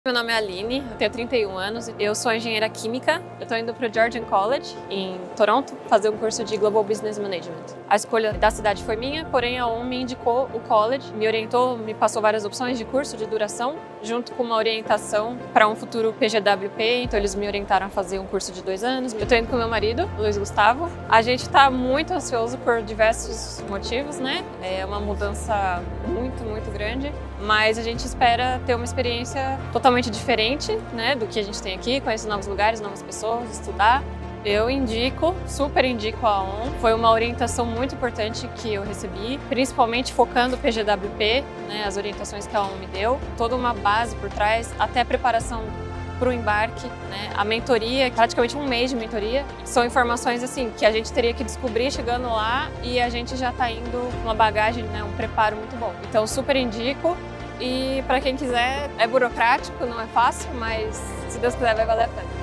Meu nome é Aline, eu tenho 31 anos, eu sou engenheira química, eu estou indo para o Georgian College, em Toronto, fazer um curso de Global Business Management. A escolha da cidade foi minha, porém a ON me indicou o college, me orientou, me passou várias opções de curso, de duração, junto com uma orientação para um futuro PGWP, então eles me orientaram a fazer um curso de 2 anos. Eu estou indo com meu marido, Luiz Gustavo. A gente está muito ansioso por diversos motivos, né? É uma mudança muito grande, mas a gente espera ter uma experiência totalmente diferente, né, do que a gente tem aqui, conhecer novos lugares, novas pessoas, estudar. Eu indico, super indico a ON. Foi uma orientação muito importante que eu recebi, principalmente focando o PGWP, né, as orientações que a ON me deu, toda uma base por trás, até a preparação para o embarque, né, a mentoria, praticamente 1 mês de mentoria. São informações assim que a gente teria que descobrir chegando lá e a gente já está indo com uma bagagem, né, um preparo muito bom. Então super indico. E para quem quiser, é burocrático, não é fácil, mas se Deus quiser vai valer a pena.